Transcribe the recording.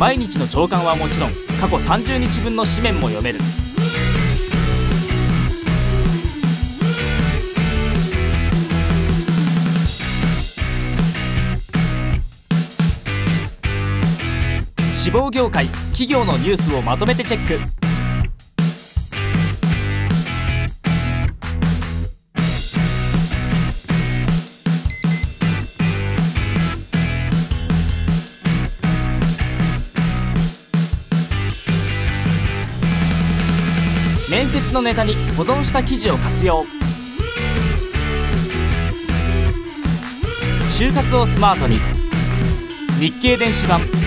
毎日の朝刊はもちろん過去30日分の紙面も読める。志望業界、企業のニュースをまとめてチェック。面接のネタに保存した記事を活用。就活をスマートに。日経電子版